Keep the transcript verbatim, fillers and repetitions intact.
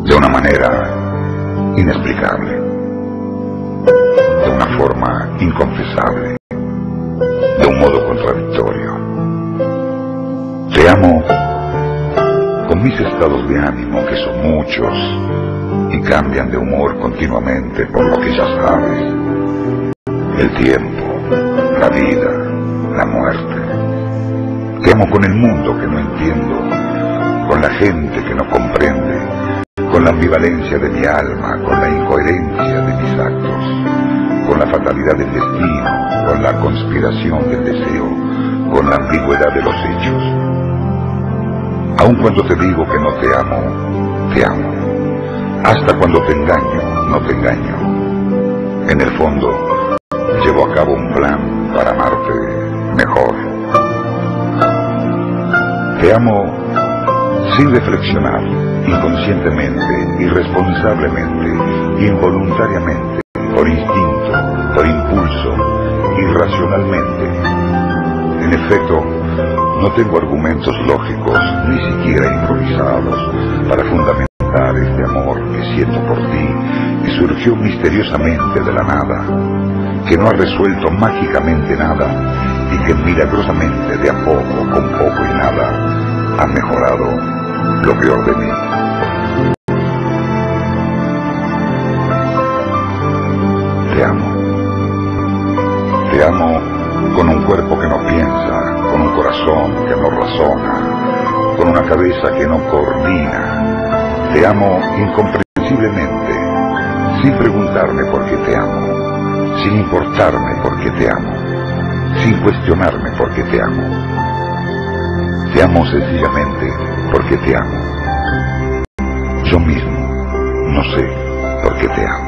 de una manera inexplicable, de una forma inconfesable, de un modo contradictorio. Te amo con mis estados de ánimo, que son muchos y cambian de humor continuamente, por lo que ya sabes: el tiempo, la vida, la muerte. Te amo con el mundo que no entiendo, con la gente que no comprende, con la ambivalencia de mi alma, con la incoherencia de mis actos, con la fatalidad del destino, con la conspiración del deseo, con la ambigüedad de los hechos. Aun cuando te digo que no te amo, te amo. Hasta cuando te engaño, no te engaño. En el fondo, llevo a cabo un plan para amarte mejor. Te amo sin reflexionar, inconscientemente, irresponsablemente, involuntariamente, por instinto, por impulso, irracionalmente. En efecto, no tengo argumentos lógicos, ni siquiera improvisados, para fundamentar este amor que siento por ti, que surgió misteriosamente de la nada, que no ha resuelto mágicamente nada, y que milagrosamente, de a poco, con poco y nada, ha mejorado lo peor de mí. Te amo. Te amo con un cuerpo que no piensa, con un corazón que no razona, con una cabeza que no coordina. Te amo incomprensiblemente, sin preguntarme por qué te amo, sin importarme por qué te amo, sin cuestionarme por qué te amo. Te amo sencillamente porque te amo. Yo mismo no sé por qué te amo.